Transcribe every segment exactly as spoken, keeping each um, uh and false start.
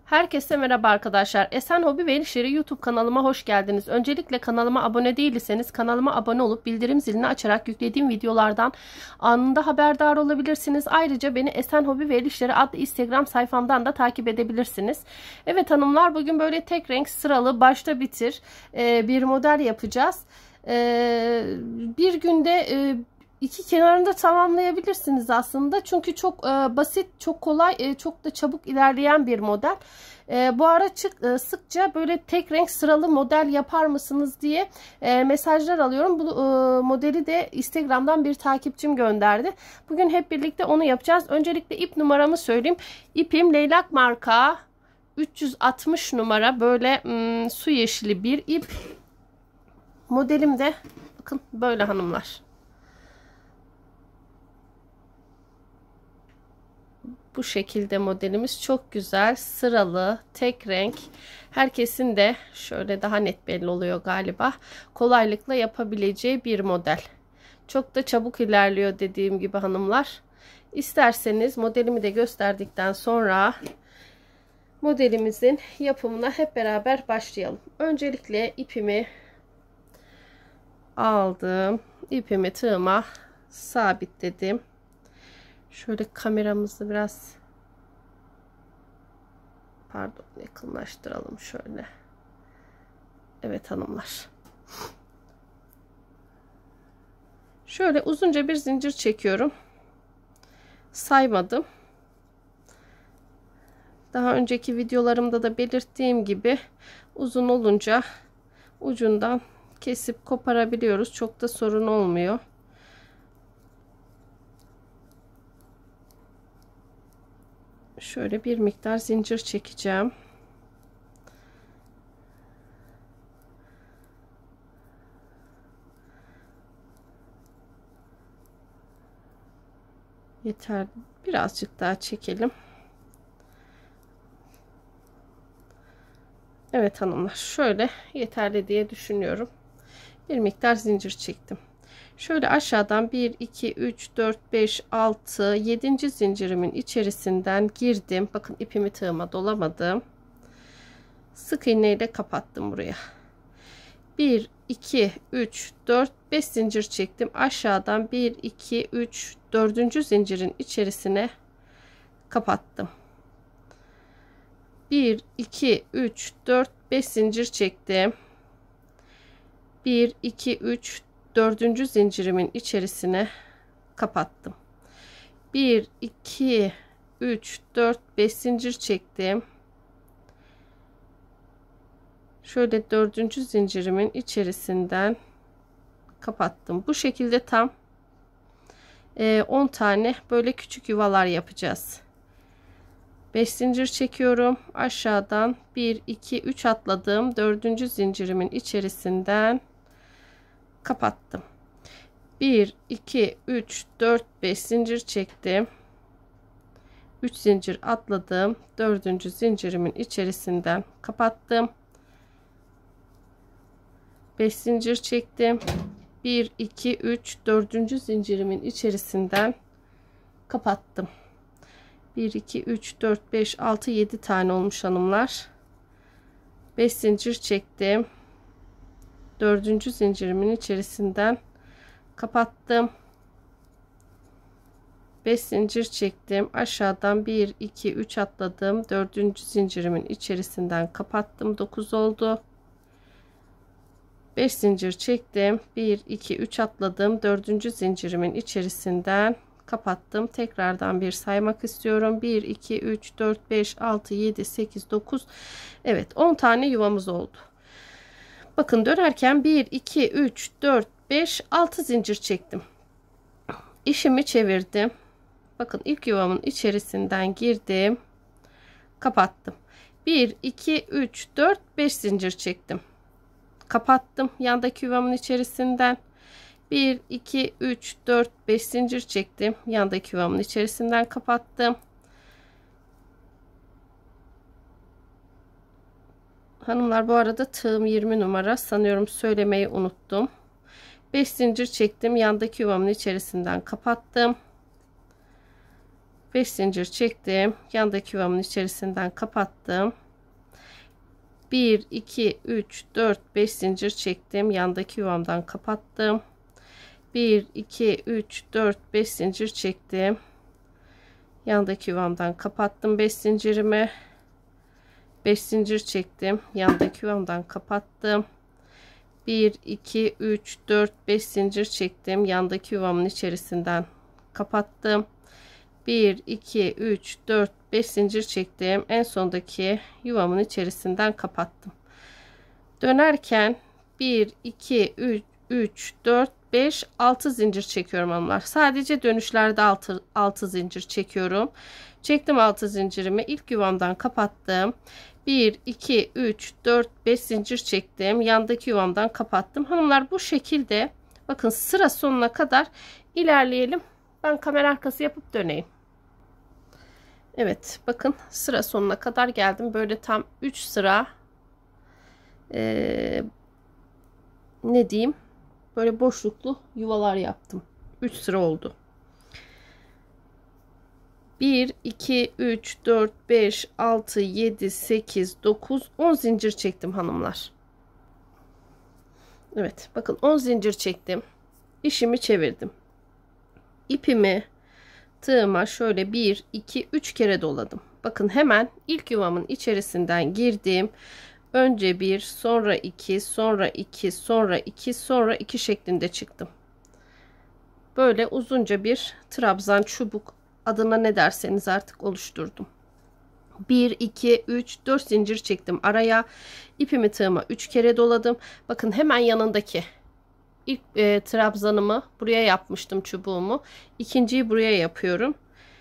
Herkese merhaba arkadaşlar. Esen Hobi ve El İşleri YouTube kanalıma hoş geldiniz. Öncelikle kanalıma abone değilseniz kanalıma abone olup bildirim zilini açarak yüklediğim videolardan anında haberdar olabilirsiniz. Ayrıca beni Esen Hobi ve El İşleri adlı Instagram sayfamdan da takip edebilirsiniz. Evet hanımlar, bugün böyle tek renk sıralı başta bitir bir model yapacağız. Bir günde İki kenarını da tamamlayabilirsiniz aslında. Çünkü çok e, basit, çok kolay, e, çok da çabuk ilerleyen bir model. E, bu ara çık, e, sıkça böyle tek renk sıralı model yapar mısınız diye e, mesajlar alıyorum. Bu e, modeli de Instagram'dan bir takipçim gönderdi. Bugün hep birlikte onu yapacağız. Öncelikle ip numaramı söyleyeyim. İpim Leylak marka üç yüz altmış numara, böyle ım, su yeşili bir ip. Modelim de bakın böyle hanımlar. Bu şekilde modelimiz çok güzel, sıralı, tek renk. Herkesin de şöyle daha net belli oluyor galiba. Kolaylıkla yapabileceği bir model. Çok da çabuk ilerliyor dediğim gibi hanımlar. İsterseniz modelimi de gösterdikten sonra modelimizin yapımına hep beraber başlayalım. Öncelikle ipimi aldım. İpimi tığıma sabitledim. Şöyle kameramızı biraz pardon yakınlaştıralım şöyle. Evet hanımlar. Şöyle uzunca bir zincir çekiyorum. Saymadım. Daha önceki videolarımda da belirttiğim gibi uzun olunca ucundan kesip koparabiliyoruz. Çok da sorun olmuyor. Şöyle bir miktar zincir çekeceğim. Yeter. Birazcık daha çekelim. Evet hanımlar, şöyle yeterli diye düşünüyorum. Bir miktar zincir çektim. Şöyle aşağıdan bir, iki, üç, dört, beş, altı, yedinci zincirimin içerisinden girdim. Bakın ipimi tığıma dolamadım. Sık iğne ile kapattım buraya. bir, iki, üç, dört, beş zincir çektim. Aşağıdan bir, iki, üç, dördüncü zincirin içerisine kapattım. bir, iki, üç, dört, beş zincir çektim. bir, iki, üç, dördüncü zincirimin içerisine kapattım. bir, iki, üç, dört, beş zincir çektim. Şöyle dördüncü zincirimin içerisinden kapattım. Bu şekilde tam on tane böyle küçük yuvalar yapacağız. beş zincir çekiyorum. Aşağıdan bir, iki, üç atladım. dördüncü zincirimin içerisinden kapattım. bir, iki, üç, dört, beş zincir çektim. üç zincir atladım. dördüncü zincirimin içerisinden kapattım. beş zincir çektim. bir, iki, üç, dördüncü zincirimin içerisinden kapattım. bir, iki, üç, dört, beş, altı, yedi tane olmuş hanımlar. beş zincir çektim. dördüncü zincirimin içerisinden kapattım. beş zincir çektim. Aşağıdan bir, iki, üç atladım. dördüncü zincirimin içerisinden kapattım. dokuz oldu. beş zincir çektim. bir, iki, üç atladım. dördüncü zincirimin içerisinden kapattım. Tekrardan bir saymak istiyorum. bir, iki, üç, dört, beş, altı, yedi, sekiz, dokuz. Evet, on tane yuvamız oldu. Bakın dönerken bir, iki, üç, dört, beş, altı zincir çektim. İşimi çevirdim. Bakın ilk yuvamın içerisinden girdim. Kapattım. bir, iki, üç, dört, beş zincir çektim. Kapattım. Yandaki yuvamın içerisinden bir, iki, üç, dört, beş zincir çektim. Yandaki yuvamın içerisinden kapattım. Hanımlar, bu arada tığım yirmi numara, sanıyorum söylemeyi unuttum. beş zincir çektim. Yandaki yuvamın içerisinden kapattım. beş zincir çektim. Yandaki yuvamın içerisinden kapattım. bir iki üç dört beş zincir çektim. Yandaki yuvamdan kapattım. bir iki üç dört beş zincir çektim. Yandaki yuvamdan kapattım beş zincirimi. beş zincir çektim. Yandaki yuvamdan kapattım. bir iki üç dört beş zincir çektim. Yandaki yuvamın içerisinden kapattım. bir iki üç dört beş zincir çektim. En sondaki yuvamın içerisinden kapattım. Dönerken bir iki üç üç dört beş altı zincir çekiyorum hanımlar. Sadece dönüşlerde altı, altı zincir çekiyorum. Çektim altı zincirimi. İlk yuvamdan kapattım. bir iki üç dört beş zincir çektim. Yandaki yuvamdan kapattım. Hanımlar bu şekilde bakın sıra sonuna kadar ilerleyelim. Ben kamera arkası yapıp döneyim. Evet, bakın sıra sonuna kadar geldim. Böyle tam üç sıra ee, ne diyeyim, böyle boşluklu yuvalar yaptım. üç sıra oldu. bir iki üç dört beş altı yedi sekiz dokuz on zincir çektim hanımlar. Evet, bakın on zincir çektim. İşimi çevirdim. İpimi tığıma şöyle bir iki üç kere doladım. Bakın hemen ilk yuvamın içerisinden girdim. Önce bir, sonra iki, sonra iki, sonra iki, sonra iki şeklinde çıktım. Böyle uzunca bir trabzan çubuk, adına ne derseniz artık, oluşturdum. bir iki üç dört zincir çektim araya. İpimi tığıma üç kere doladım. Bakın hemen yanındaki ilk e, trabzanımı buraya yapmıştım, çubuğumu. İkinciyi buraya yapıyorum.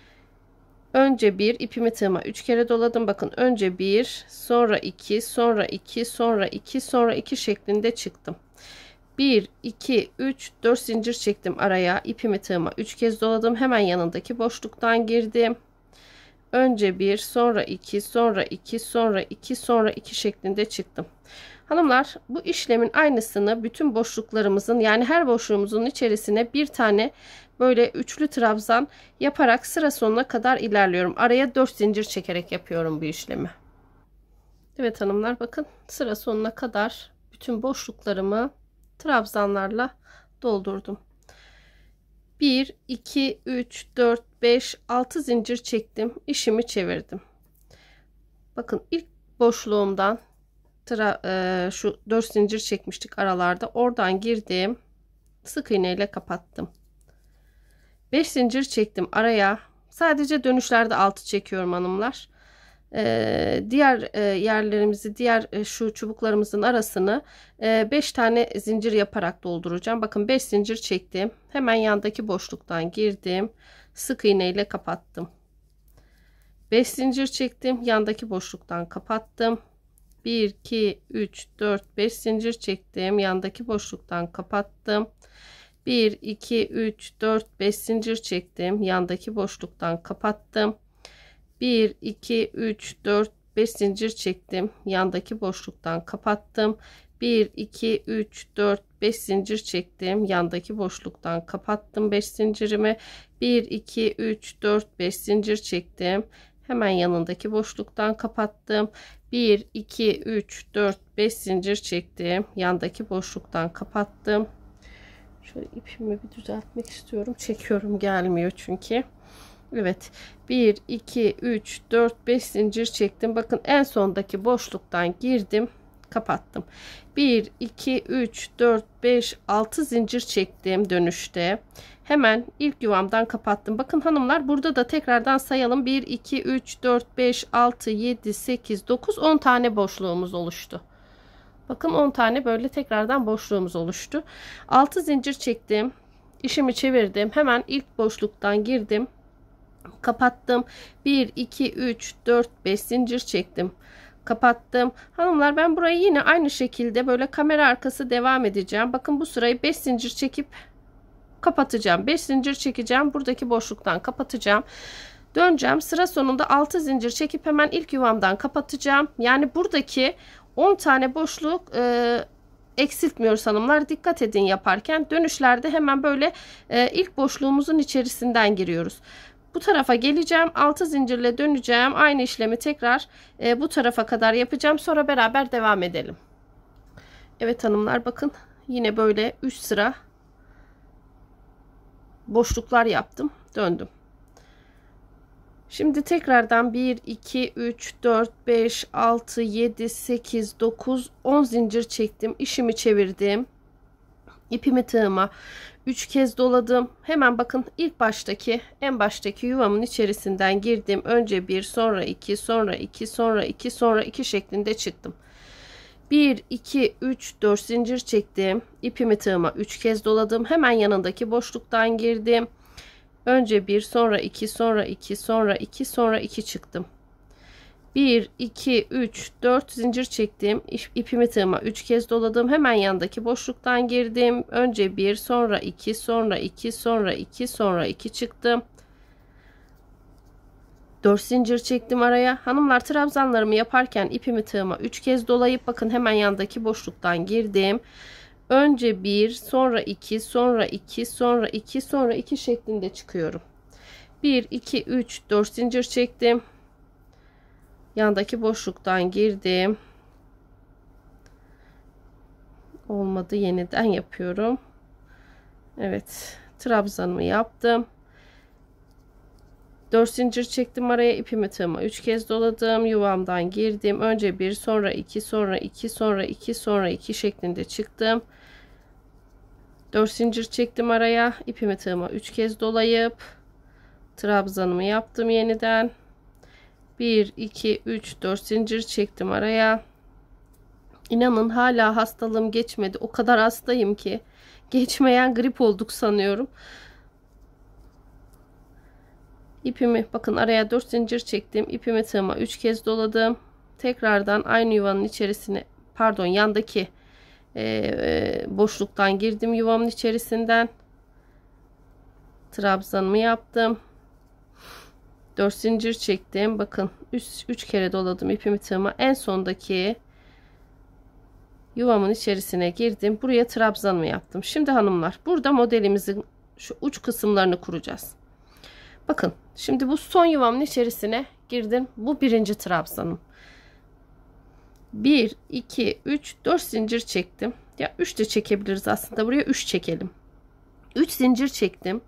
Önce bir, ipimi tığıma üç kere doladım. Bakın önce bir, sonra iki, sonra iki, sonra iki, sonra iki şeklinde çıktım. bir iki üç dört zincir çektim araya. İpimi tığıma üç kez doladım. Hemen yanındaki boşluktan girdim. Önce bir, sonra iki, sonra iki, sonra iki, sonra iki şeklinde çıktım. Hanımlar, bu işlemin aynısını bütün boşluklarımızın, yani her boşluğumuzun içerisine bir tane böyle üçlü trabzan yaparak sıra sonuna kadar ilerliyorum. Araya dört zincir çekerek yapıyorum bu işlemi. Evet hanımlar, bakın sıra sonuna kadar bütün boşluklarımı trabzanlarla doldurdum. bir iki üç dört beş altı zincir çektim. İşimi çevirdim. Bakın ilk boşluğumdan Tra, e, şu dört zincir çekmiştik aralarda, oradan girdim, sık iğne ile kapattım. beş zincir çektim araya. Sadece dönüşlerde altı çekiyorum hanımlar. E, diğer e, yerlerimizi, diğer e, şu çubuklarımızın arasını e, beş tane zincir yaparak dolduracağım. Bakın beş zincir çektim. Hemen yandaki boşluktan girdim, sık iğne ile kapattım. beş zincir çektim, yandaki boşluktan kapattım. bir iki üç dört beş zincir çektim, yandaki boşluktan kapattım. bir iki üç dört beş zincir çektim, yandaki boşluktan kapattım. bir iki üç dört beş zincir çektim, yandaki boşluktan kapattım. bir iki üç dört beş zincir çektim, yandaki boşluktan kapattım beş zincirimi. bir iki üç dört beş zincir çektim, hemen yanındaki boşluktan kapattım. bir iki üç dört beş zincir çektim, yandaki boşluktan kapattım. Şöyle ipimi bir düzeltmek istiyorum, çekiyorum, gelmiyor çünkü. Evet, bir iki üç dört beş zincir çektim. Bakın en sondaki boşluktan girdim, kapattım. bir iki üç dört beş altı zincir çektim dönüşte. Hemen ilk yuvamdan kapattım. Bakın hanımlar, burada da tekrardan sayalım. bir iki üç dört beş altı yedi sekiz dokuz on tane boşluğumuz oluştu. Bakın on tane böyle tekrardan boşluğumuz oluştu. altı zincir çektim. İşimi çevirdim. Hemen ilk boşluktan girdim, kapattım. bir iki üç dört beş zincir çektim, kapattım. Hanımlar, ben burayı yine aynı şekilde böyle kamera arkası devam edeceğim. Bakın bu sırayı beş zincir çekip kapatacağım. beş zincir çekeceğim. Buradaki boşluktan kapatacağım. Döneceğim. Sıra sonunda altı zincir çekip hemen ilk yuvamdan kapatacağım. Yani buradaki on tane boşluk e, eksiltmiyoruz hanımlar. Dikkat edin yaparken. Dönüşlerde hemen böyle e, ilk boşluğumuzun içerisinden giriyoruz. Bu tarafa geleceğim. altı zincirle döneceğim. Aynı işlemi tekrar e, bu tarafa kadar yapacağım. Sonra beraber devam edelim. Evet hanımlar, bakın yine böyle üç sıra boşluklar yaptım. Döndüm. Şimdi tekrardan bir, iki, üç, dört, beş, altı, yedi, sekiz, dokuz, on zincir çektim. İşimi çevirdim. İpimi tığıma üç kez doladım. Hemen bakın ilk baştaki en baştaki yuvamın içerisinden girdim. Önce bir, sonra iki, sonra iki, sonra iki, sonra iki şeklinde çıktım. bir, iki, üç, dört zincir çektim. İpimi tığıma üç kez doladım. Hemen yanındaki boşluktan girdim. Önce bir, sonra iki, sonra iki, sonra iki, sonra iki çıktım. bir, iki, üç, dört zincir çektim. İpimi tığıma üç kez doladım. Hemen yandaki boşluktan girdim. Önce bir, sonra iki, sonra iki, sonra iki, sonra iki çıktım. dört zincir çektim araya. Hanımlar, trabzanlarımı yaparken ipimi tığıma üç kez dolayıp bakın hemen yandaki boşluktan girdim. Önce bir, sonra iki, sonra iki, sonra iki, sonra iki şeklinde çıkıyorum. bir, iki, üç, dört zincir çektim. Yandaki boşluktan girdim. Olmadı, yeniden yapıyorum. Evet, trabzanımı yaptım. dört zincir çektim araya, ipimi tığıma üç kez doladım. Yuvamdan girdim. Önce bir, sonra iki, sonra iki, sonra iki, sonra iki şeklinde çıktım. dört zincir çektim araya, ipimi tığıma üç kez dolayıp trabzanımı yaptım yeniden. bir, iki, üç, dört zincir çektim araya. İnanın hala hastalığım geçmedi. O kadar hastayım ki. Geçmeyen grip olduk sanıyorum. İpimi bakın araya dört zincir çektim. İpimi tığıma üç kez doladım. Tekrardan aynı yuvanın içerisine, pardon, yandaki e, e, boşluktan girdim yuvamın içerisinden. Trabzanımı yaptım. dört zincir çektim. Bakın üç kere doladım ipimi tığıma. En sondaki yuvamın içerisine girdim. Buraya trabzanımı yaptım. Şimdi hanımlar, burada modelimizin şu uç kısımlarını kuracağız. Bakın şimdi bu son yuvamın içerisine girdim. Bu birinci trabzanım. bir, iki, üç, dört zincir çektim. Ya üç de çekebiliriz aslında. Buraya üç çekelim. üç zincir çektim.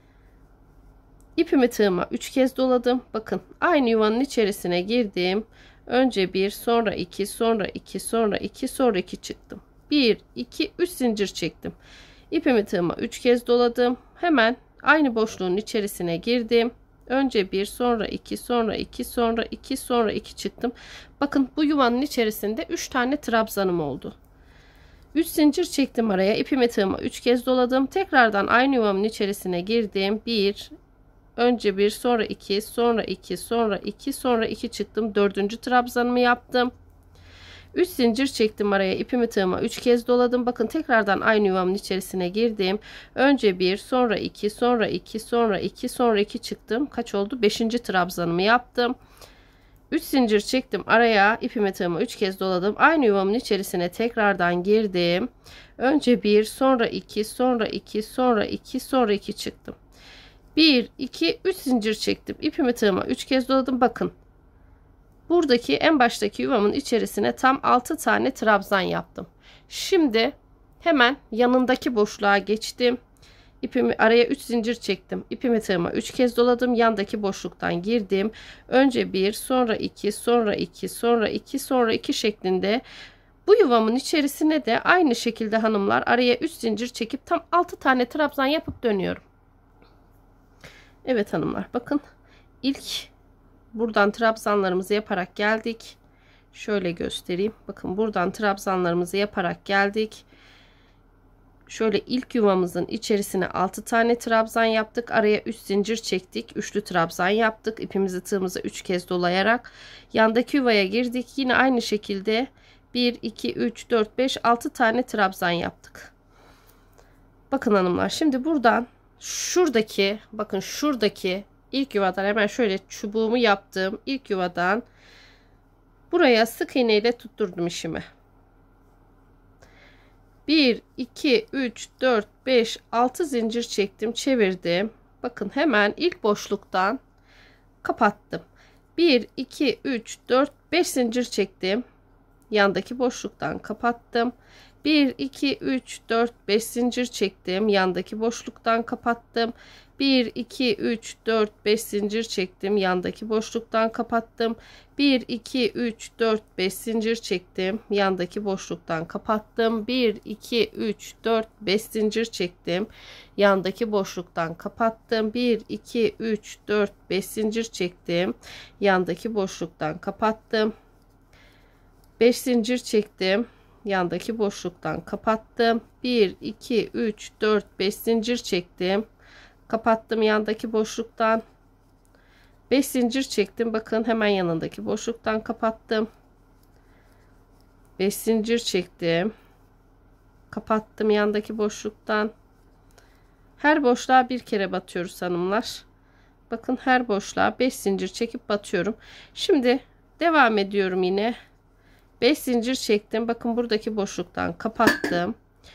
İpimi tığıma üç kez doladım. Bakın aynı yuvanın içerisine girdim. Önce bir, sonra iki, sonra iki, sonra iki, sonra iki çıktım. bir, iki, üç zincir çektim. İpimi tığıma üç kez doladım. Hemen aynı boşluğun içerisine girdim. Önce bir, sonra iki, sonra iki, sonra iki, sonra iki çıktım. Bakın bu yuvanın içerisinde üç tane trabzanım oldu. üç zincir çektim araya. İpimi tığıma üç kez doladım. Tekrardan aynı yuvamın içerisine girdim. bir, önce bir, sonra iki, sonra iki, sonra iki, sonra iki çıktım. dördüncü trabzanımı yaptım. üç zincir çektim araya, ipimi tığıma üç kez doladım. Bakın tekrardan aynı yuvamın içerisine girdim. Önce bir, sonra iki, sonra iki, sonra iki, sonra iki çıktım. Kaç oldu? beşinci trabzanımı yaptım. üç zincir çektim araya, ipimi tığıma üç kez doladım. Aynı yuvamın içerisine tekrardan girdim. Önce bir, sonra iki, sonra iki, sonra iki, sonra iki çıktım. bir, iki, üç zincir çektim. İpimi tığıma üç kez doladım. Bakın. Buradaki en baştaki yuvamın içerisine tam altı tane trabzan yaptım. Şimdi hemen yanındaki boşluğa geçtim. İpimi araya üç zincir çektim. İpimi tığıma üç kez doladım. Yandaki boşluktan girdim. Önce bir, sonra iki, sonra iki, sonra iki, sonra iki şeklinde bu yuvamın içerisine de aynı şekilde hanımlar araya üç zincir çekip tam altı tane trabzan yapıp dönüyorum. Evet hanımlar, bakın ilk buradan trabzanlarımızı yaparak geldik. Şöyle göstereyim. Bakın buradan trabzanlarımızı yaparak geldik. Şöyle ilk yuvamızın içerisine altı tane trabzan yaptık. Araya üç zincir çektik. Üçlü trabzan yaptık. İpimizi tığımıza üç kez dolayarak yandaki yuvaya girdik. Yine aynı şekilde bir, iki, üç, dört, beş, altı tane trabzan yaptık. Bakın hanımlar, şimdi buradan şuradaki, bakın şuradaki ilk yuvadan hemen şöyle çubuğumu yaptığım ilk yuvadan buraya sık iğne ile tutturdum işimi. bir, iki, üç, dört, beş, altı zincir çektim, çevirdim. Bakın hemen ilk boşluktan kapattım. bir iki üç dört beş zincir çektim. Yandaki boşluktan kapattım. bir iki üç dört beş zincir çektim. Yandaki boşluktan kapattım. bir iki üç dört beş zincir çektim. Yandaki boşluktan kapattım. bir iki üç dört beş zincir çektim. Yandaki boşluktan kapattım. bir iki üç dört beş zincir çektim. Yandaki boşluktan kapattım. bir iki üç dört beş zincir çektim. Yandaki boşluktan kapattım. beş zincir çektim. Yandaki boşluktan kapattım. bir iki üç dört beş zincir çektim. Kapattım yandaki boşluktan. beş zincir çektim. Bakın hemen yanındaki boşluktan kapattım. beş zincir çektim. Kapattım yandaki boşluktan. Her boşluğa bir kere batıyoruz hanımlar. Bakın her boşluğa beş zincir çekip batıyorum. Şimdi devam ediyorum yine. beş zincir çektim. Bakın buradaki boşluktan kapattım.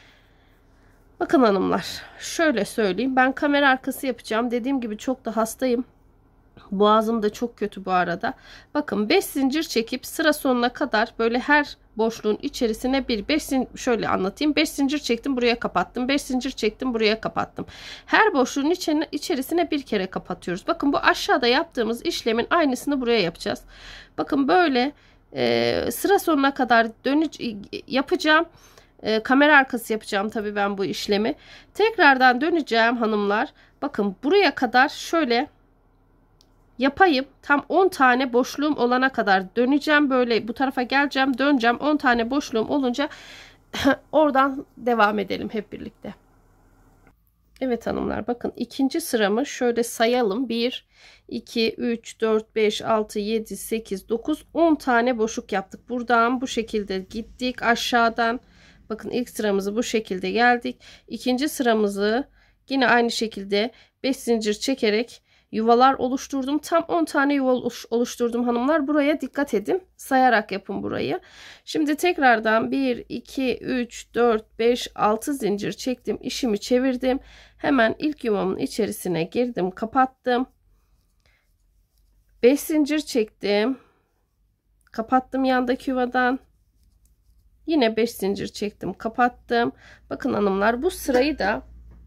Bakın hanımlar, şöyle söyleyeyim. Ben kamera arkası yapacağım. Dediğim gibi çok da hastayım. Boğazım da çok kötü bu arada. Bakın beş zincir çekip sıra sonuna kadar böyle her boşluğun içerisine bir beş zincir, şöyle anlatayım. beş zincir çektim, buraya kapattım. beş zincir çektim, buraya kapattım. Her boşluğun içine, içerisine bir kere kapatıyoruz. Bakın bu aşağıda yaptığımız işlemin aynısını buraya yapacağız. Bakın böyle e, sıra sonuna kadar dönüş yapacağım. E, kamera arkası yapacağım tabii ben bu işlemi. Tekrardan döneceğim hanımlar. Bakın buraya kadar şöyle yapayım. Tam on tane boşluğum olana kadar döneceğim. Böyle bu tarafa geleceğim, döneceğim. on tane boşluğum olunca oradan devam edelim hep birlikte. Evet hanımlar, bakın ikinci sıramı şöyle sayalım. bir iki üç dört beş altı yedi sekiz dokuz on tane boşluk yaptık. Buradan bu şekilde gittik aşağıdan. Bakın ilk sıramızı bu şekilde geldik. İkinci sıramızı yine aynı şekilde beş zincir çekerek yuvalar oluşturdum. Tam on tane yuva oluşturdum hanımlar. Buraya dikkat edin. Sayarak yapın burayı. Şimdi tekrardan bir iki üç dört beş altı zincir çektim. İşimi çevirdim. Hemen ilk yuvamın içerisine girdim. Kapattım. beş zincir çektim. Kapattım yandaki yuvadan. Yine beş zincir çektim. Kapattım. Bakın hanımlar, bu sırayı da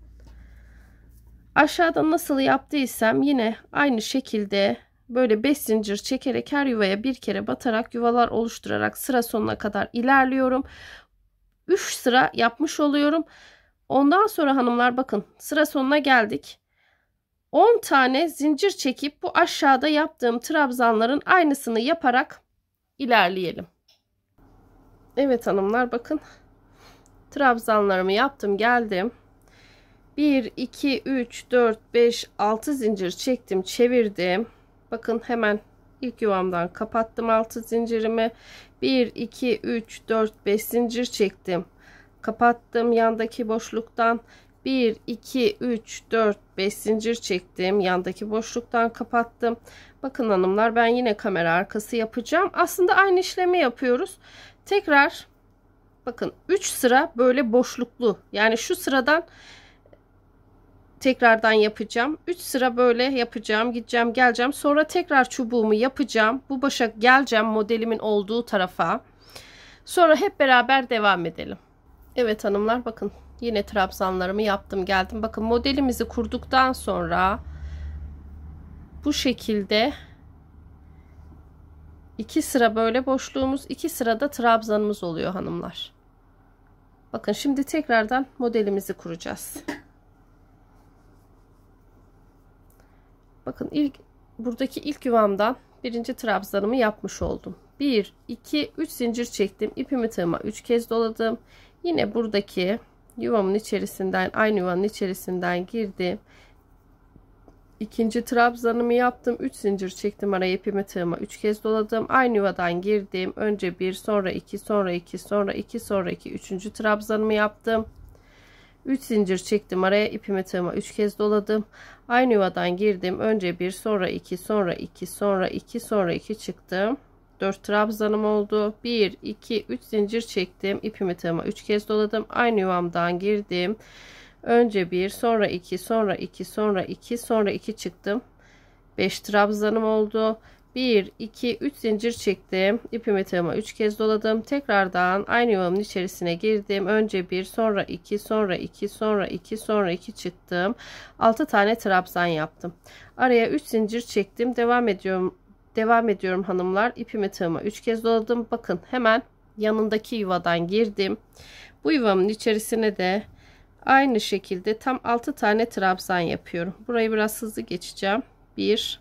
aşağıda nasıl yaptıysam yine aynı şekilde böyle beş zincir çekerek her yuvaya bir kere batarak yuvalar oluşturarak sıra sonuna kadar ilerliyorum. üç sıra yapmış oluyorum. Ondan sonra hanımlar bakın sıra sonuna geldik. on tane zincir çekip bu aşağıda yaptığım trabzanların aynısını yaparak ilerleyelim. Evet hanımlar, bakın trabzanlarımı yaptım, geldim. bir iki üç dört beş altı zincir çektim, çevirdim. Bakın hemen ilk yuvamdan kapattım altı zincirimi. bir iki üç dört beş zincir çektim. Kapattım yandaki boşluktan. bir iki üç dört beş zincir çektim. Yandaki boşluktan kapattım. Bakın hanımlar, ben yine kamera arkası yapacağım. Aslında aynı işlemi yapıyoruz. Tekrar bakın üç sıra böyle boşluklu. Yani şu sıradan tekrardan yapacağım. üç sıra böyle yapacağım. Gideceğim, geleceğim. Sonra tekrar çubuğumu yapacağım. Bu başa geleceğim modelimin olduğu tarafa. Sonra hep beraber devam edelim. Evet hanımlar, bakın yine trabzanlarımı yaptım, geldim. Bakın modelimizi kurduktan sonra bu şekilde iki sıra böyle boşluğumuz, iki sırada trabzanımız oluyor hanımlar. Bakın şimdi tekrardan modelimizi kuracağız. Bakın ilk buradaki ilk yuvamdan birinci trabzanımı yapmış oldum. bir iki üç zincir çektim. İpimi tığıma üç kez doladım. Yine buradaki yuvamın içerisinden, aynı yuvanın içerisinden girdim. İkinci trabzanımı yaptım. üç zincir çektim, araya ipimi tığıma üç kez doladım. Aynı yuvadan girdim. Önce bir, sonra iki, sonra iki, sonra iki, sonra iki. Üçüncü trabzanımı yaptım. üç zincir çektim, araya ipimi tığıma üç kez doladım. Aynı yuvadan girdim. Önce bir, sonra iki, sonra iki, sonra iki, sonra iki çıktım. dört trabzanım oldu. bir iki üç zincir çektim. İpimi tığıma üç kez doladım. Aynı yuvamdan girdim. Önce bir, sonra iki, sonra iki, sonra iki, sonra iki çıktım. beş trabzanım oldu. bir iki üç zincir çektim. İpimi tığıma üç kez doladım. Tekrardan aynı yuvamın içerisine girdim. Önce bir, sonra iki, sonra iki, sonra iki, sonra iki çıktım. altı tane trabzan yaptım. Araya üç zincir çektim. Devam ediyorum. Devam ediyorum hanımlar. İpimi tığıma üç kez doladım. Bakın hemen yanındaki yuvadan girdim. Bu yuvamın içerisine de aynı şekilde tam altı tane trabzan yapıyorum. Burayı biraz hızlı geçeceğim. bir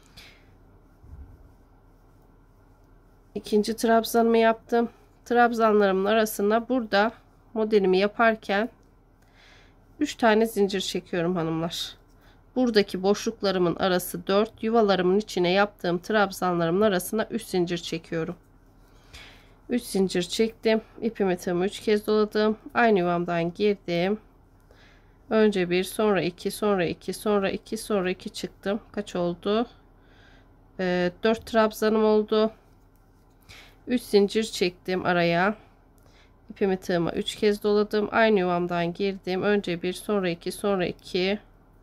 ikinci trabzanımı yaptım. Trabzanlarımın arasına burada modelimi yaparken üç tane zincir çekiyorum hanımlar. Buradaki boşluklarımın arası dört, yuvalarımın içine yaptığım trabzanlarımın arasına üç zincir çekiyorum. üç zincir çektim. İpimi tığımı üç kez doladım. Aynı yuvamdan girdim. Önce bir, sonra iki, sonra iki, sonra iki, sonra iki çıktım. Kaç oldu? Ee, dört trabzanım oldu. üç zincir çektim araya. İpimi tığıma üç kez doladım. Aynı yuvamdan girdim. Önce bir, sonra iki, sonra iki.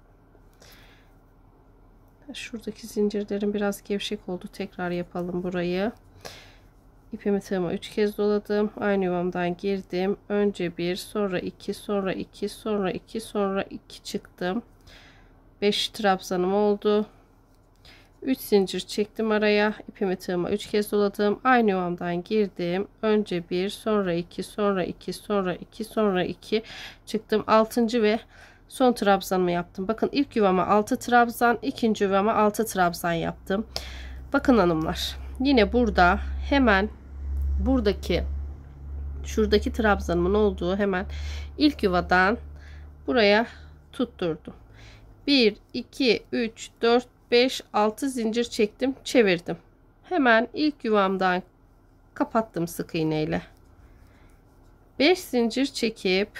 Şuradaki zincirlerim biraz gevşek oldu. Tekrar yapalım burayı. İpimi tığıma üç kez doladım. Aynı yuvamdan girdim. Önce bir, sonra iki, sonra iki, sonra iki, sonra iki çıktım. beş trabzanım oldu. üç zincir çektim araya. İpimi tığıma üç kez doladım. Aynı yuvamdan girdim. Önce bir, sonra iki, sonra iki, sonra iki, sonra iki çıktım. altıncı ve son trabzanımı yaptım. Bakın ilk yuvama altı trabzan, ikinci yuvama altı trabzan yaptım. Bakın hanımlar. Yine burada hemen buradaki şuradaki trabzanımın olduğu hemen ilk yuvadan buraya tutturdum. bir, iki, üç, dört, beş, altı zincir çektim, çevirdim. Hemen ilk yuvamdan kapattım sık iğneyle. beş zincir çekip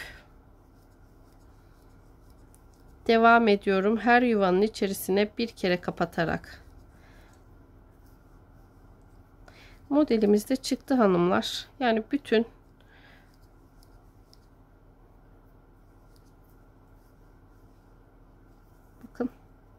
devam ediyorum. Her yuvanın içerisine bir kere kapatarak. Modelimiz de çıktı hanımlar. Yani bütün bakın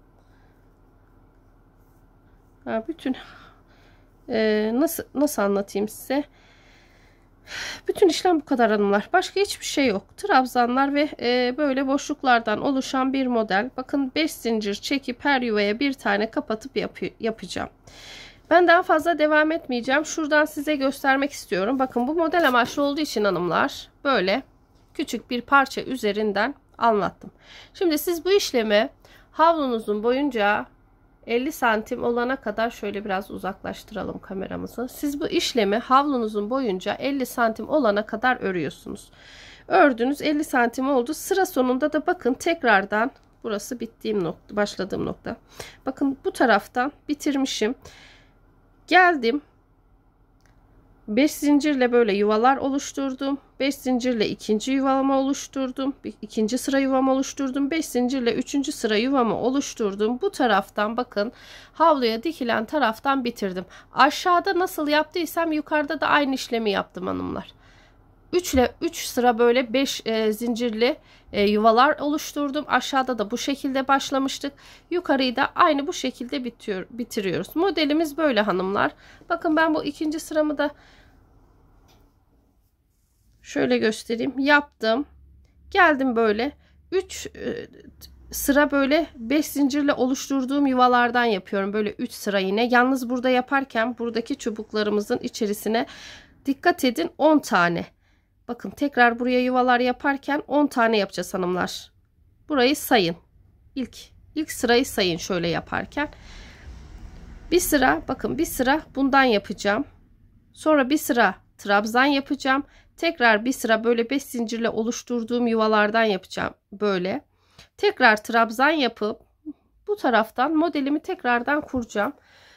ha, bütün e, nasıl nasıl anlatayım size? Bütün işlem bu kadar hanımlar. Başka hiçbir şey yok. Trabzanlar ve e, böyle boşluklardan oluşan bir model. Bakın beş zincir çekip her yuvaya bir tane kapatıp yap yapacağım. Ben daha fazla devam etmeyeceğim. Şuradan size göstermek istiyorum. Bakın bu model amaçlı olduğu için hanımlar böyle küçük bir parça üzerinden anlattım. Şimdi siz bu işlemi havlunuzun boyunca elli santim olana kadar şöyle biraz uzaklaştıralım kameramızı. Siz bu işlemi havlunuzun boyunca elli santim olana kadar örüyorsunuz. Ördünüz, elli santim oldu. Sıra sonunda da bakın tekrardan burası bittiğim nokta, başladığım nokta. Bakın bu taraftan bitirmişim. Geldim. beş zincirle böyle yuvalar oluşturdum. beş zincirle ikinci yuvamı oluşturdum. ikinci sıra yuvamı oluşturdum. beş zincirle üçüncü sıra yuvamı oluşturdum. Bu taraftan bakın havluya dikilen taraftan bitirdim. Aşağıda nasıl yaptıysam yukarıda da aynı işlemi yaptım hanımlar. üç ile üç sıra böyle beş e, zincirli e, yuvalar oluşturdum. Aşağıda da bu şekilde başlamıştık. Yukarıyı da aynı bu şekilde bitiyor, bitiriyoruz. Modelimiz böyle hanımlar. Bakın ben bu ikinci sıramı da şöyle göstereyim. Yaptım. Geldim böyle üç e, sıra böyle beş zincirle oluşturduğum yuvalardan yapıyorum. Böyle üç sıra yine. Yalnız burada yaparken buradaki çubuklarımızın içerisine dikkat edin, on tane. Bakın tekrar buraya yuvalar yaparken on tane yapacağız hanımlar. Burayı sayın. İlk ilk sırayı sayın şöyle yaparken. Bir sıra bakın bir sıra bundan yapacağım. Sonra bir sıra trabzan yapacağım. Tekrar bir sıra böyle beş zincirle oluşturduğum yuvalardan yapacağım böyle. Tekrar trabzan yapıp bu taraftan modelimi tekrardan kuracağım.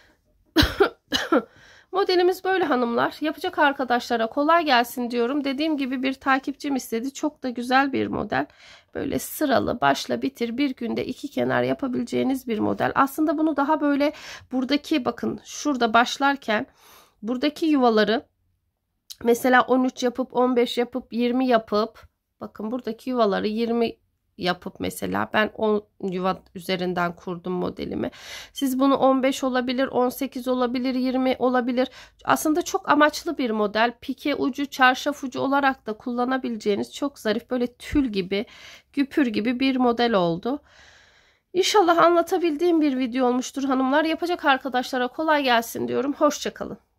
Modelimiz böyle hanımlar. Yapacak arkadaşlara kolay gelsin diyorum. Dediğim gibi bir takipçim istedi. Çok da güzel bir model. Böyle sıralı başla bitir bir günde iki kenar yapabileceğiniz bir model. Aslında bunu daha böyle buradaki bakın şurada başlarken buradaki yuvaları mesela on üç yapıp on beş yapıp yirmi yapıp bakın buradaki yuvaları yirmi yapıp mesela ben on yuva üzerinden kurdum modelimi. Siz bunu on beş olabilir, on sekiz olabilir, yirmi olabilir. Aslında çok amaçlı bir model. Pike ucu, çarşaf ucu olarak da kullanabileceğiniz çok zarif, böyle tül gibi, güpür gibi bir model oldu. İnşallah anlatabildiğim bir video olmuştur hanımlar. Yapacak arkadaşlara kolay gelsin diyorum. Hoşça kalın.